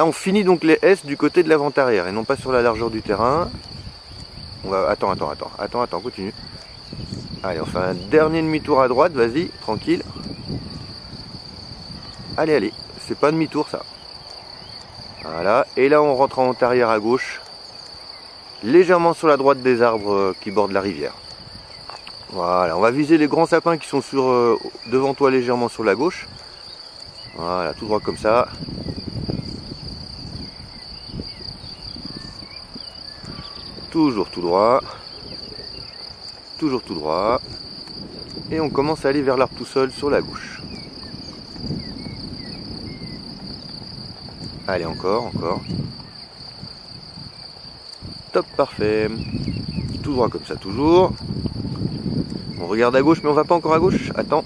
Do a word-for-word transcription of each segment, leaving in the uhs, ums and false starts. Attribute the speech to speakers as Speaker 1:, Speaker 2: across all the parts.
Speaker 1: Là on finit donc les S du côté de l'avant-arrière et non pas sur la largeur du terrain. On va... Attends, attends, attends, attends, attends, continue. Allez, on fait un dernier demi-tour à droite, vas-y, tranquille. Allez, allez, c'est pas demi-tour ça. Voilà, et là on rentre en arrière à gauche, légèrement sur la droite des arbres qui bordent la rivière. Voilà, on va viser les grands sapins qui sont sur, euh, devant toi légèrement sur la gauche. Voilà, tout droit comme ça. Toujours tout droit. Toujours tout droit. Et on commence à aller vers l'arbre tout seul sur la gauche. Allez, encore, encore. Top, parfait. Tout droit comme ça, toujours. On regarde à gauche, mais on va pas encore à gauche. Attends.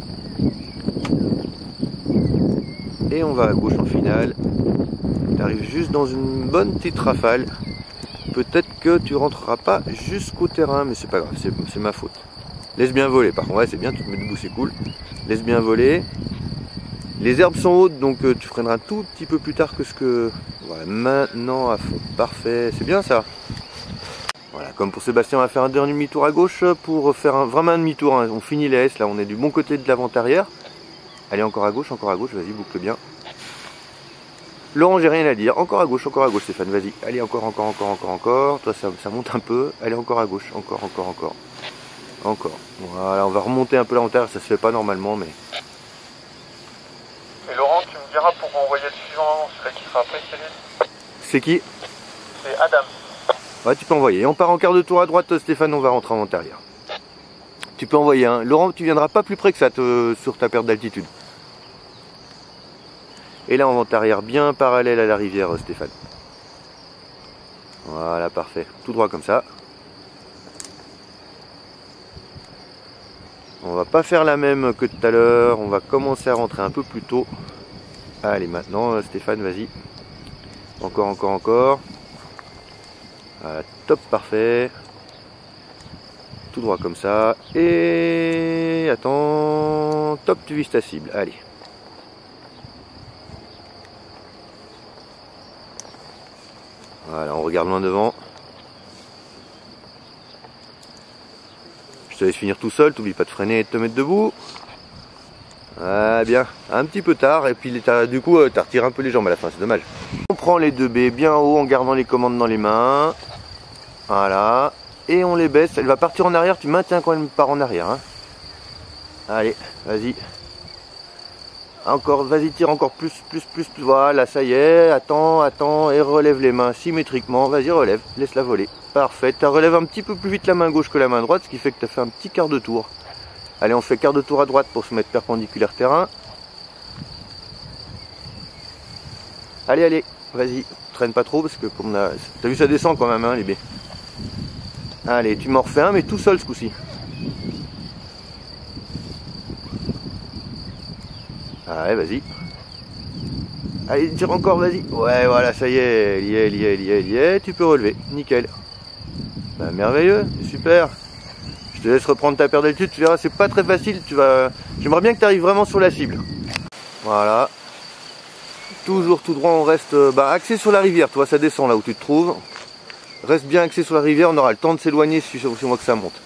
Speaker 1: Et on va à gauche en finale. Tu arrives juste dans une bonne petite rafale. Peut-être que tu rentreras pas jusqu'au terrain, mais c'est pas grave, c'est ma faute. Laisse bien voler, par contre, ouais, c'est bien, tu te mets debout, c'est cool. Laisse bien voler. Les herbes sont hautes, donc euh, tu freineras un tout petit peu plus tard que ce que... Voilà, maintenant à fond, parfait, c'est bien ça. Voilà, comme pour Sébastien, on va faire un dernier demi-tour à gauche pour faire un, vraiment un demi-tour. Hein. On finit les S, là on est du bon côté de l'avant-arrière. Allez, encore à gauche, encore à gauche, vas-y, boucle bien. Laurent, j'ai rien à dire. Encore à gauche, encore à gauche, Stéphane, vas-y. Allez, encore, encore, encore, encore, encore. Toi, ça, ça monte un peu. Allez, encore à gauche, encore, encore, encore. Encore. Voilà, on va remonter un peu l'avant-arrière, ça se fait pas normalement, mais...
Speaker 2: Et Laurent, tu me diras pour envoyer le suivant, celui qui sera après, c'est lui.
Speaker 1: C'est qui?
Speaker 2: C'est Adam.
Speaker 1: Ouais, tu peux envoyer. Et on part en quart de tour à droite, Stéphane, on va rentrer en avant-arrière. Tu peux envoyer, hein. Laurent, tu viendras pas plus près que ça te, sur ta perte d'altitude. Et là, on va arrière bien parallèle à la rivière, Stéphane. Voilà, parfait. Tout droit comme ça. On va pas faire la même que tout à l'heure. On va commencer à rentrer un peu plus tôt. Allez, maintenant, Stéphane, vas-y. Encore, encore, encore. Voilà, top, parfait. Tout droit comme ça. Et... Attends... Top, tu vises ta cible. Allez. Voilà, on regarde loin devant. Je te laisse finir tout seul, t'oublies pas de freiner et de te mettre debout. Ah bien, un petit peu tard, et puis du coup t'as retiré un peu les jambes à la fin, c'est dommage. On prend les deux baies bien haut en gardant les commandes dans les mains. Voilà, et on les baisse, elle va partir en arrière, tu maintiens quand elle part en arrière. Hein. Allez, vas-y. Encore, vas-y, tire encore plus, plus, plus, plus. Voilà, ça y est, attends, attends, et relève les mains symétriquement. Vas-y, relève, laisse-la voler. Parfait, tu relèves un petit peu plus vite la main gauche que la main droite, ce qui fait que tu as fait un petit quart de tour. Allez, on fait quart de tour à droite pour se mettre perpendiculaire terrain. Allez, allez, vas-y, traîne pas trop, parce que comme on a... T'as vu, ça descend quand même, hein, les baies. Allez, tu m'en refais un, mais tout seul ce coup-ci. Allez, vas-y. Allez, tire encore, vas-y. Ouais, voilà, ça y est, il y est, il y est, il y est, il y est. Tu peux relever, nickel. Bah, merveilleux, c'est super. Je te laisse reprendre ta paire d'altitude, tu verras, c'est pas très facile. Tu vas... J'aimerais bien que tu arrives vraiment sur la cible. Voilà. Toujours tout droit, on reste bah, axé sur la rivière. Tu vois, ça descend là où tu te trouves. Reste bien axé sur la rivière, on aura le temps de s'éloigner si on voit que ça monte.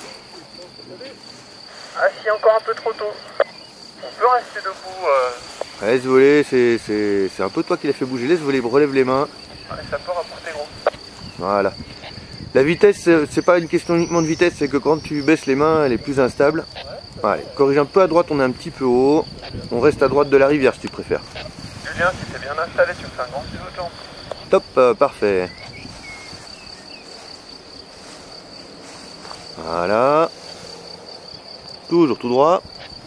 Speaker 2: Ah, si encore un peu trop tôt. On peut rester debout. Euh...
Speaker 1: Laisse voler, c'est un peu toi qui l'as fait bouger. Laisse voler, relève les mains.
Speaker 2: Ouais, ça peut rapporter gros.
Speaker 1: Voilà. La vitesse, c'est pas une question uniquement de vitesse, c'est que quand tu baisses les mains, elle est plus instable. Ouais. Allez, corrige un peu à droite, on est un petit peu haut. On reste à droite de la rivière si tu préfères.
Speaker 2: Julien, si t'es bien installé, tu me fais un grand pivot de jambe.
Speaker 1: Top, euh, parfait. Voilà. Toujours tout droit.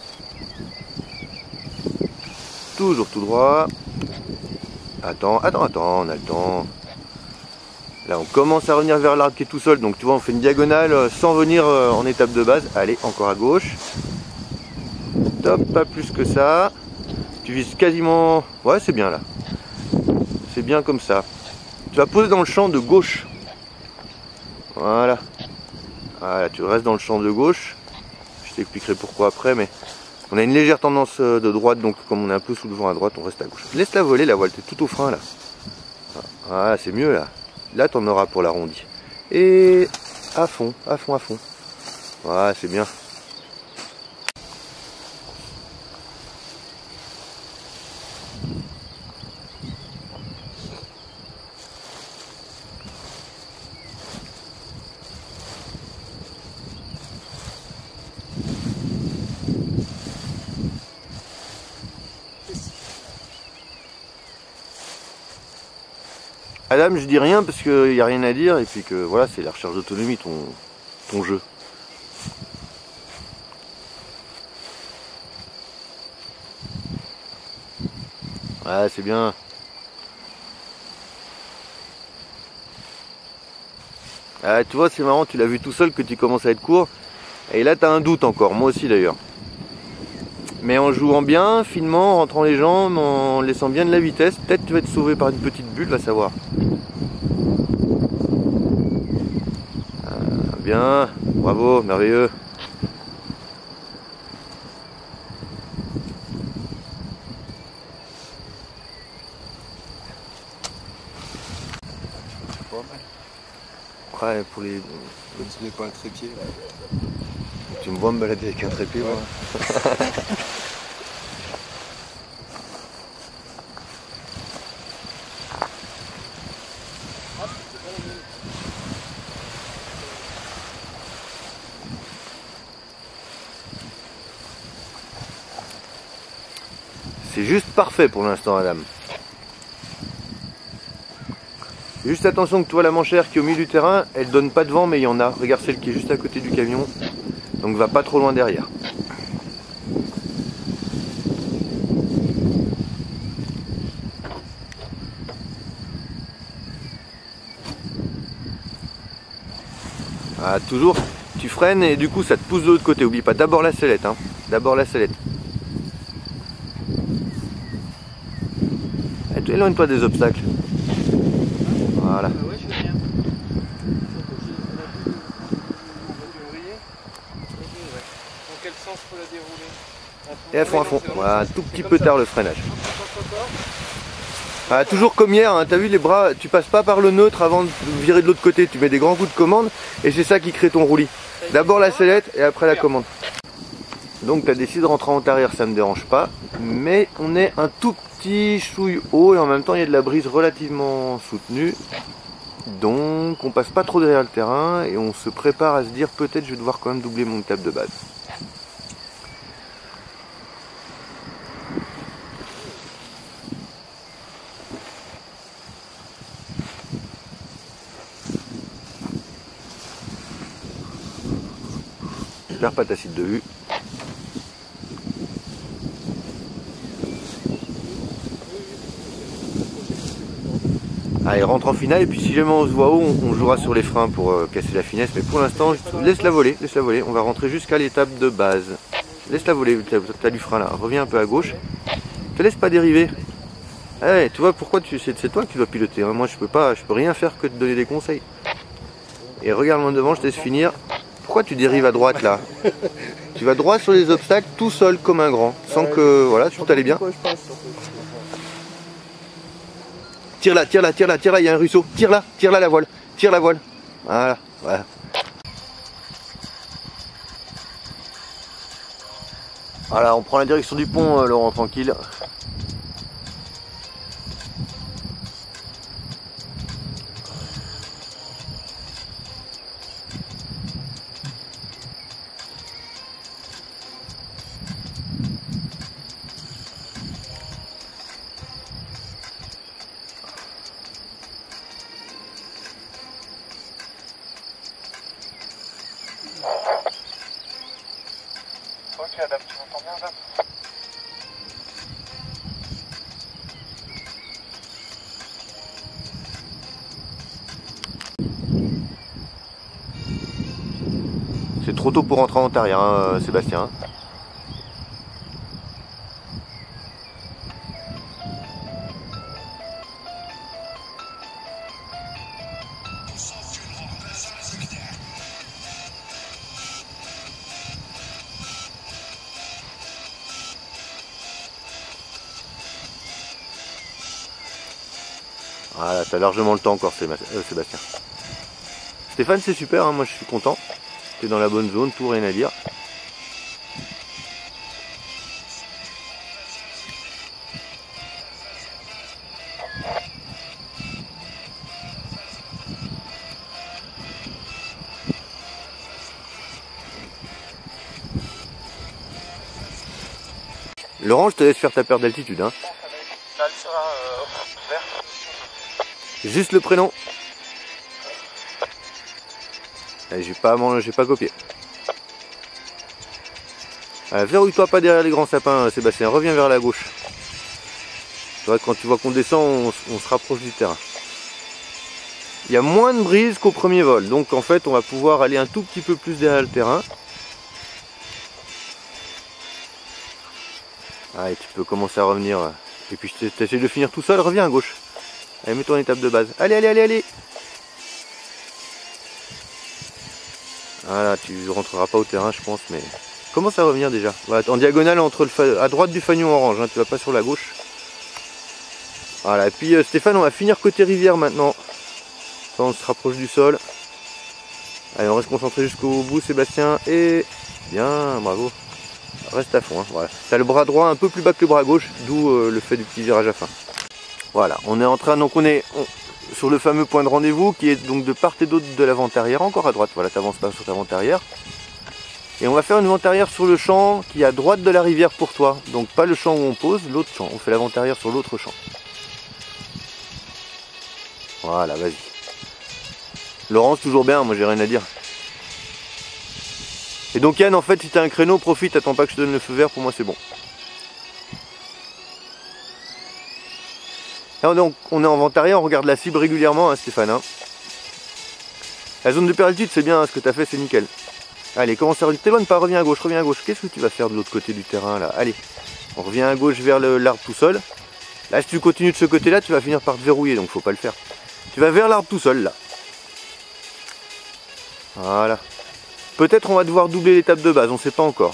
Speaker 1: Toujours tout droit. Attends, attends, attends, on a le temps. Là, on commence à revenir vers l'arbre qui est tout seul. Donc, tu vois, on fait une diagonale sans venir en étape de base. Allez, encore à gauche. Top, pas plus que ça. Tu vises quasiment... Ouais, c'est bien là. C'est bien comme ça. Tu vas poser dans le champ de gauche. Voilà. Voilà, tu restes dans le champ de gauche. Je t'expliquerai pourquoi après, mais... On a une légère tendance de droite, donc comme on est un peu sous le vent à droite, on reste à gauche. Laisse-la voler, la voile, t'es tout au frein là. Voilà, c'est mieux là. Là, t'en auras pour l'arrondi. Et à fond, à fond, à fond. Voilà, c'est bien. Adam, je dis rien parce qu'il n'y a rien à dire et puis que voilà, c'est la recherche d'autonomie ton, ton jeu. Ouais, c'est bien. Ah, tu vois, c'est marrant, tu l'as vu tout seul que tu commences à être court. Et là, tu as un doute encore, moi aussi d'ailleurs. Mais en jouant bien, finement, en rentrant les jambes, en laissant bien de la vitesse, peut-être tu vas être sauvé par une petite bulle, va savoir. Ah, bien, bravo, merveilleux. Ouais, pour les...
Speaker 3: Ce n'est pas un trépied là.
Speaker 1: Tu me vois me balader avec un trépied, ouais. C'est juste parfait pour l'instant, Adam. Juste attention que tu vois la manchère qui est au milieu du terrain, elle donne pas de vent mais il y en a. Regarde celle qui est juste à côté du camion. Donc va pas trop loin derrière. Ah, toujours, tu freines et du coup ça te pousse de l'autre côté. Oublie pas, d'abord la sellette. Hein. D'abord la sellette. Éloigne-toi des obstacles. Voilà.
Speaker 2: Ah ouais, je veux bien. Dans quel sens faut la dérouler?
Speaker 1: Et à fond, à fond. Voilà, un tout petit peu tard le freinage. Ah, toujours comme hier, hein, t'as vu les bras, tu passes pas par le neutre avant de virer de l'autre côté, tu mets des grands coups de commande et c'est ça qui crée ton roulis. D'abord la sellette et après la commande. Donc tu as décidé de rentrer en arrière, ça me dérange pas, mais on est un tout petit chouille haut et en même temps il y a de la brise relativement soutenue. Donc on passe pas trop derrière le terrain et on se prépare à se dire peut-être je vais devoir quand même doubler mon cap de base. Je perds pas ta cible de vue. Allez, rentre en finale et puis si jamais on se voit haut, on, on jouera sur les freins pour euh, casser la finesse. Mais pour l'instant, laisse-la voler, laisse-la voler. On va rentrer jusqu'à l'étape de base. Laisse-la voler, tu as du frein là. Reviens un peu à gauche. Te laisse pas dériver. Hey, tu vois pourquoi tu c'est toi qui dois piloter. Hein. Moi, je peux pas, je peux rien faire que te donner des conseils. Et regarde-moi devant, je te laisse finir. Pourquoi tu dérives à droite là? Tu vas droit sur les obstacles tout seul comme un grand, sans que voilà, tout allait bien. Tire là, tire là, tire là, tire là, il y a un ruisseau. Tire là, tire là la voile, tire la voile. Voilà, voilà. Voilà, on prend la direction du pont, euh, Laurent, tranquille.
Speaker 2: Ok Adam, tu m'entends bien Adam?
Speaker 1: C'est trop tôt pour rentrer en arrière, hein, Sébastien. Voilà, t'as largement le temps encore, Sébastien. Stéphane, c'est super, hein, moi je suis content. T'es dans la bonne zone, tout, rien à dire. Laurent, je te laisse faire ta perte d'altitude. Hein. Juste le prénom. J'ai pas, j'ai pas copié. Verrouille-toi pas derrière les grands sapins, Sébastien. Reviens vers la gauche. Tu vois, quand tu vois qu'on descend, on, on se rapproche du terrain. Il y a moins de brise qu'au premier vol. Donc en fait, on va pouvoir aller un tout petit peu plus derrière le terrain. Allez, tu peux commencer à revenir. Et puis je t'essaie de finir tout seul. Reviens à gauche. Allez, mets-toi en étape de base. Allez, allez, allez, allez. Voilà, tu rentreras pas au terrain, je pense, mais commence à revenir déjà. Voilà, en diagonale entre le fa... à droite du fanion orange, hein, tu vas pas sur la gauche. Voilà, et puis euh, Stéphane, on va finir côté rivière maintenant. Enfin, on se rapproche du sol. Allez, on reste concentré jusqu'au bout, Sébastien. Et bien, bravo. Reste à fond, hein, voilà. Tu as le bras droit un peu plus bas que le bras gauche, d'où euh, le fait du petit virage à fin. Voilà, on est en train, donc on est on, sur le fameux point de rendez-vous qui est donc de part et d'autre de la vente arrière, encore à droite. Voilà, tu n'avances pas sur ta vente arrière. Et on va faire une vente arrière sur le champ qui est à droite de la rivière pour toi. Donc pas le champ où on pose, l'autre champ. On fait la vente arrière sur l'autre champ. Voilà, vas-y. Laurence, toujours bien, moi j'ai rien à dire. Et donc Yann, en fait, si tu as un créneau, profite, attends pas que je te donne le feu vert, pour moi c'est bon. Là, donc, on est en vente arrière, on regarde la cible régulièrement, hein, Stéphane. Hein. La zone de perlitude, c'est bien, hein, ce que tu as fait, c'est nickel. Allez, commence à revenir. T'éloigne pas, reviens à gauche, reviens à gauche. Qu'est-ce que tu vas faire de l'autre côté du terrain là? Allez, on revient à gauche vers l'arbre tout seul. Là, si tu continues de ce côté-là, tu vas finir par te verrouiller, donc faut pas le faire. Tu vas vers l'arbre tout seul là. Voilà. Peut-être on va devoir doubler l'étape de base, on ne sait pas encore.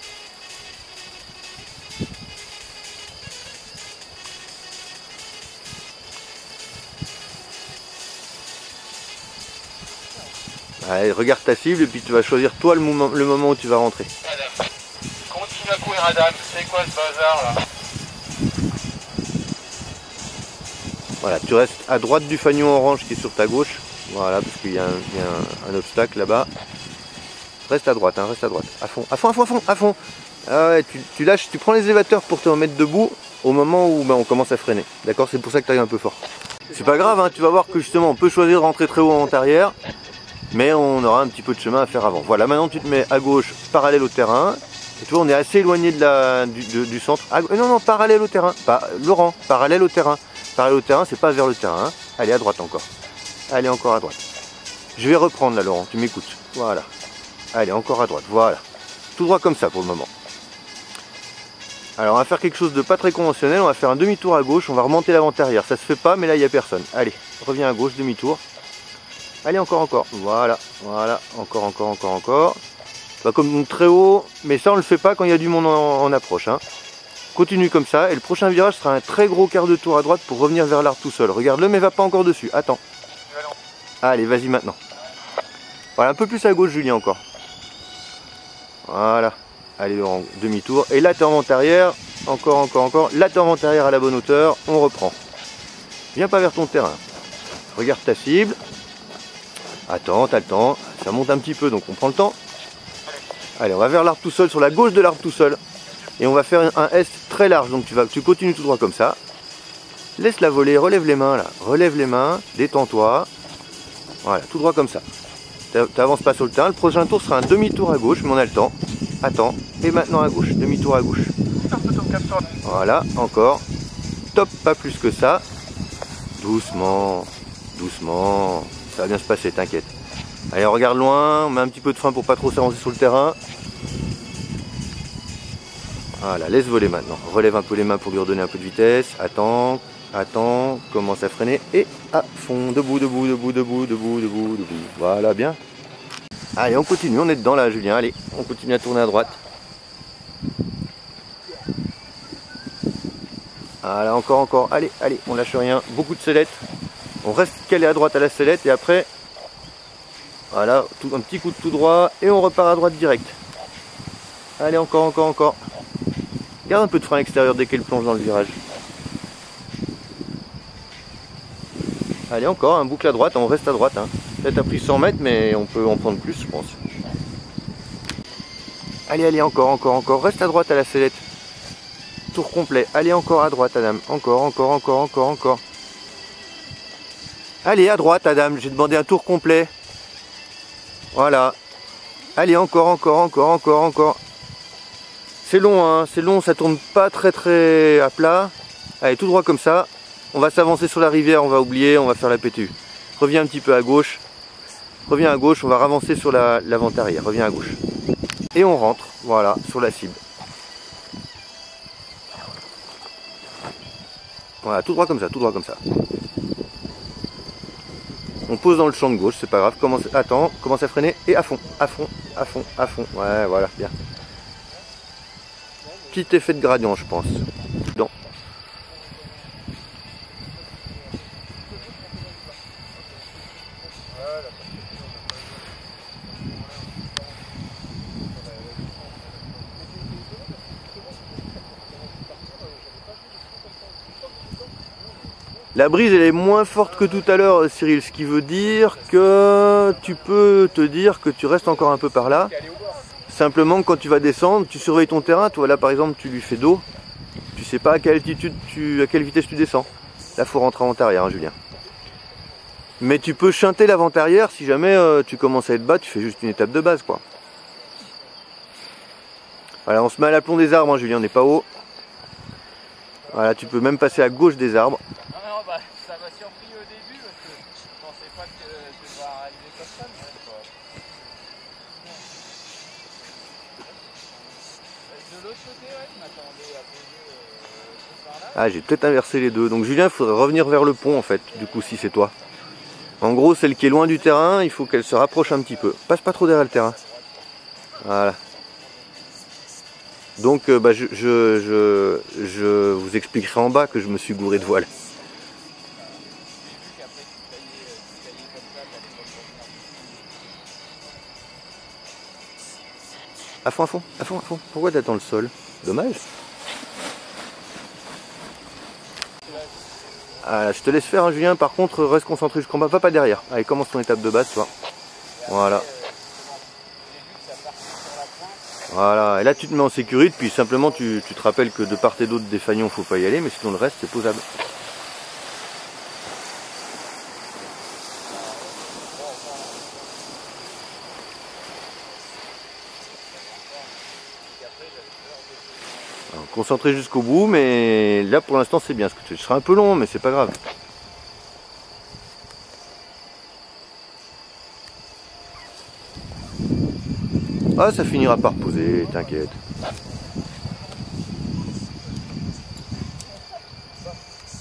Speaker 1: Allez, regarde ta cible et puis tu vas choisir toi le moment, le moment où tu vas rentrer.
Speaker 2: Adam, continue à courir Adam, c'est quoi ce bazar là?
Speaker 1: Voilà, tu restes à droite du fanion orange qui est sur ta gauche. Voilà, parce qu'il y a un, il y a un, un obstacle là-bas. Reste à droite, hein, reste à droite. À fond, à fond, à fond, à fond, à fond. Ah ouais, tu, tu lâches, tu prends les élévateurs pour te remettre debout au moment où ben, on commence à freiner. D'accord, c'est pour ça que tu arrives un peu fort. C'est pas grave, hein, tu vas voir que justement on peut choisir de rentrer très haut en arrière. Mais on aura un petit peu de chemin à faire avant. Voilà, maintenant tu te mets à gauche, parallèle au terrain. Et tu vois, on est assez éloigné de la, du, de, du centre. Ah, non, non, parallèle au terrain. Pas, Laurent, parallèle au terrain. Parallèle au terrain, c'est pas vers le terrain. Hein. Allez, à droite encore. Allez, encore à droite. Je vais reprendre là, Laurent, tu m'écoutes. Voilà. Allez, encore à droite, voilà. Tout droit comme ça pour le moment. Alors, on va faire quelque chose de pas très conventionnel. On va faire un demi-tour à gauche. On va remonter l'avant-arrière. Ça se fait pas, mais là, il n'y a personne. Allez, reviens à gauche, demi-tour. Allez, encore, encore. Voilà, voilà. Encore, encore, encore, encore. Pas comme très haut, mais ça, on le fait pas quand il y a du monde en, en approche. Hein. Continue comme ça. Et le prochain virage sera un très gros quart de tour à droite pour revenir vers l'arbre tout seul. Regarde-le, mais va pas encore dessus. Attends. Allez, vas-y maintenant. Voilà, un peu plus à gauche, Julien, encore. Voilà. Allez, Laurent, demi-tour. Et là, tu es en vente arrière. Encore, encore, encore. Là, tu es en vente arrière à la bonne hauteur. On reprend. Viens pas vers ton terrain. Regarde ta cible. Attends, t'as le temps. Ça monte un petit peu, donc on prend le temps. Allez, on va vers l'arbre tout seul, sur la gauche de l'arbre tout seul. Et on va faire un S très large. Donc tu vas, tu continues tout droit comme ça. Laisse-la voler, relève les mains là. Relève les mains, détends-toi. Voilà, tout droit comme ça. Tu n'avances pas sur le terrain. Le prochain tour sera un demi-tour à gauche, mais on a le temps. Attends. Et maintenant à gauche. Demi-tour à gauche. Voilà, encore. Top, pas plus que ça. Doucement. Doucement. Ça va bien se passer, t'inquiète. Allez, on regarde loin. On met un petit peu de frein pour pas trop s'avancer sur le terrain. Voilà, laisse voler maintenant. Relève un peu les mains pour lui redonner un peu de vitesse. Attends. Attends, commence à freiner et à fond, debout, debout, debout, debout, debout, debout, debout. Voilà, bien. Allez, on continue, on est dedans là, Julien. Allez, on continue à tourner à droite. Voilà, encore, encore. Allez, allez, on lâche rien. Beaucoup de sellettes. On reste calé à droite à la sellette et après, voilà, tout, un petit coup de tout droit et on repart à droite direct. Allez, encore, encore, encore. Garde un peu de frein extérieur dès qu'elle plonge dans le virage. Allez, encore, un boucle à droite, on reste à droite. Hein. Là, t'as pris cent mètres, mais on peut en prendre plus, je pense. Allez, allez, encore, encore, encore. Reste à droite à la sellette. Tour complet. Allez, encore à droite, Adam. Encore, encore, encore, encore, encore. Allez, à droite, Adam. J'ai demandé un tour complet. Voilà. Allez, encore, encore, encore, encore, encore. C'est long, hein. C'est long. Ça tourne pas très, très à plat. Allez, tout droit comme ça. On va s'avancer sur la rivière. On va oublier. On va faire la pétue. Reviens un petit peu à gauche. Reviens à gauche. On va ravancer sur la, l'avant-arrière. Reviens à gauche. Et on rentre. Voilà, sur la cible. Voilà, tout droit comme ça, tout droit comme ça. On pose dans le champ de gauche, c'est pas grave. Commence, attends, commence à freiner et à fond, à fond, à fond, à fond. Ouais, voilà, bien. Petit effet de gradient, je pense. Non. La brise elle est moins forte que tout à l'heure, Cyril, ce qui veut dire que tu peux te dire que tu restes encore un peu par là. Simplement quand tu vas descendre, tu surveilles ton terrain. Toi là par exemple tu lui fais dos, tu sais pas à quelle altitude tu, à quelle vitesse tu descends. Là faut rentrer en arrière, hein, Julien. Mais tu peux chanter l'avant-arrière si jamais euh, tu commences à être bas, tu fais juste une étape de base quoi. Voilà, on se met à l'aplomb des arbres, hein, Julien, on n'est pas haut. Voilà, tu peux même passer à gauche des arbres.
Speaker 2: Bah, ça m'a surpris au début parce que je pensais pas que, que ça va arriver comme ça. Mais de l'autre côté, ouais, je m'attendais à poser euh, par là.
Speaker 1: Ah, j'ai peut-être inversé les deux. Donc Julien, il faudrait revenir vers le pont en fait, du coup si c'est toi. En gros, celle qui est loin du terrain, il faut qu'elle se rapproche un petit peu. Passe pas trop derrière le terrain. Voilà. Donc euh, bah, je, je, je, je vous expliquerai en bas que je me suis gouré de voile. À fond, à fond, à fond, à fond. Pourquoi t'attends le sol? Dommage. Ah, je te laisse faire, hein, Julien. Par contre, reste concentré jusqu'en bas. Va pas derrière. Allez, commence ton étape de base, toi. Voilà. Voilà. Et là, tu te mets en sécurité. Puis simplement, tu, tu te rappelles que de part et d'autre des fagnons, faut pas y aller. Mais sinon, le reste, c'est posable. Alors, concentré jusqu'au bout, mais là pour l'instant c'est bien. Ce sera un peu long, mais c'est pas grave. Ah, ça finira par poser, t'inquiète.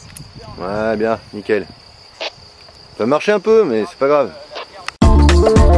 Speaker 1: Ouais, bien, nickel. Ça va marcher un peu, mais c'est pas grave.